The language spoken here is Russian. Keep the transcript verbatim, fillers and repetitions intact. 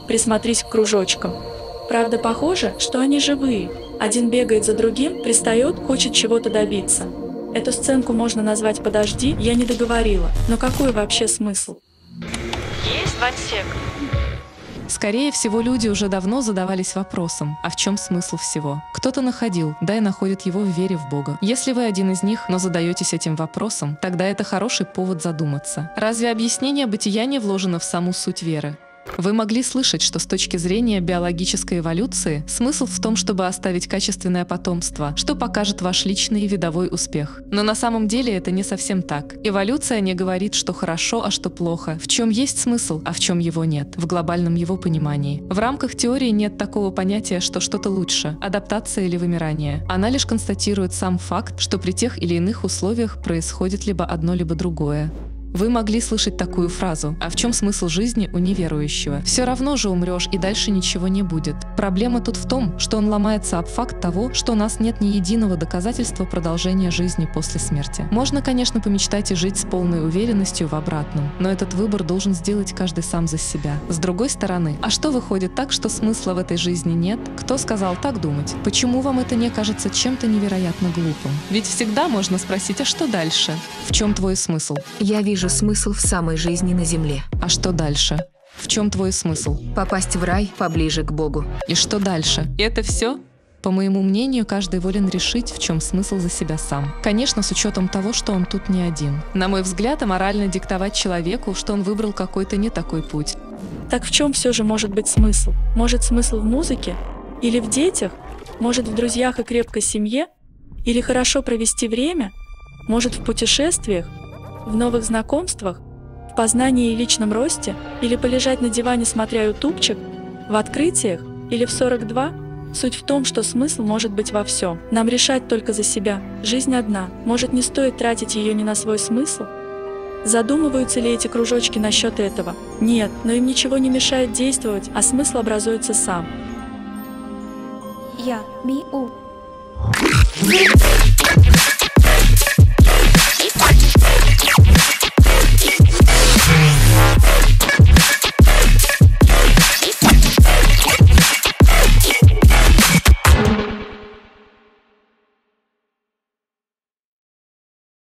Присмотрись к кружочкам. Правда, похоже, что они живые. Один бегает за другим, пристает, хочет чего-то добиться. Эту сценку можно назвать «Подожди, я не договорила». Но какой вообще смысл? Есть вансек. Скорее всего, люди уже давно задавались вопросом, а в чем смысл всего? Кто-то находил, да и находит его в вере в Бога. Если вы один из них, но задаетесь этим вопросом, тогда это хороший повод задуматься. Разве объяснение бытия не вложено в саму суть веры? Вы могли слышать, что с точки зрения биологической эволюции смысл в том, чтобы оставить качественное потомство, что покажет ваш личный и видовой успех. Но на самом деле это не совсем так. Эволюция не говорит, что хорошо, а что плохо, в чем есть смысл, а в чем его нет, в глобальном его понимании. В рамках теории нет такого понятия, что что-то лучше, адаптация или вымирание. Она лишь констатирует сам факт, что при тех или иных условиях происходит либо одно, либо другое. Вы могли слышать такую фразу: «А в чем смысл жизни у неверующего? Все равно же умрешь, и дальше ничего не будет». Проблема тут в том, что он ломается об факт того, что у нас нет ни единого доказательства продолжения жизни после смерти. Можно, конечно, помечтать и жить с полной уверенностью в обратном, но этот выбор должен сделать каждый сам за себя. С другой стороны, а что выходит так, что смысла в этой жизни нет? Кто сказал так думать? Почему вам это не кажется чем-то невероятно глупым? Ведь всегда можно спросить: а что дальше? В чем твой смысл? Я вижу смысл в самой жизни на земле. А что дальше? В чем твой смысл? Попасть в рай поближе к Богу. И что дальше? И это все? По моему мнению, каждый волен решить, в чем смысл за себя сам. Конечно, с учетом того, что он тут не один. На мой взгляд, аморально диктовать человеку, что он выбрал какой-то не такой путь. Так в чем все же может быть смысл? Может, смысл в музыке? Или в детях? Может, в друзьях и крепкой семье? Или хорошо провести время? Может, в путешествиях? В новых знакомствах? В познании и личном росте? Или полежать на диване, смотря ютубчик? В открытиях? Или в сорок два? Суть в том, что смысл может быть во всем. Нам решать только за себя. Жизнь одна. Может, не стоит тратить ее ни на свой смысл? Задумываются ли эти кружочки насчет этого? Нет, но им ничего не мешает действовать, а смысл образуется сам. Я, ми, у.